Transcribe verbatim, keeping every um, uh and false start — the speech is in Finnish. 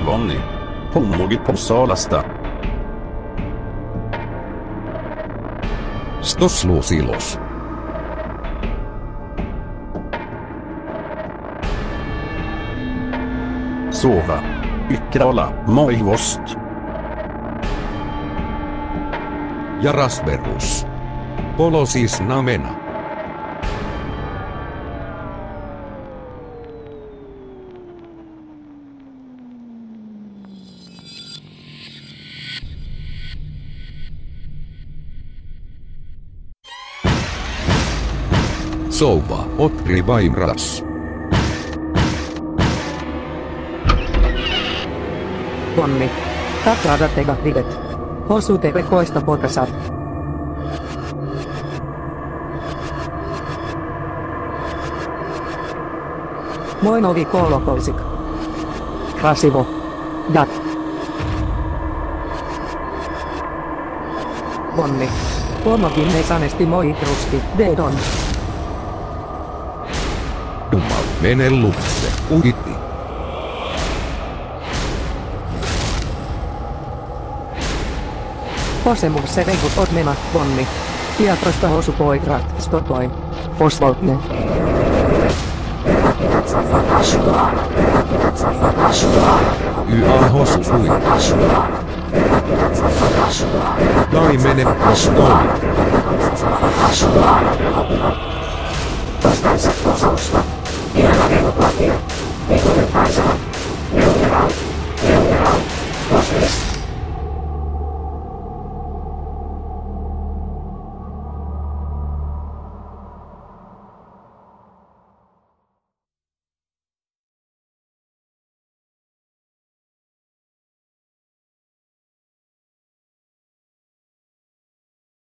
Vonni. Hummugit på Salasta. Stoslusilos. Sova. Ikrala, moivost. Ja Rasberus. Polosis namena. Sova, otri vaimras. Vonni. Takrada tega videt. Hosu tebe koista potasat. Moinovi koolokousik. Krasivo. Jat. Vonni. Pomokin ne sanesti moi trusti, dedon. Jumal mene lupse, uhitti. Posemus se reikut ot menat, Vonni. Pietrosta hosu poikrat, stotoi. Posvoltne. Yä hosu kui. Dai mene postoli. Vastaiset osuusta. Ihan reilupati. Ei tule paisella.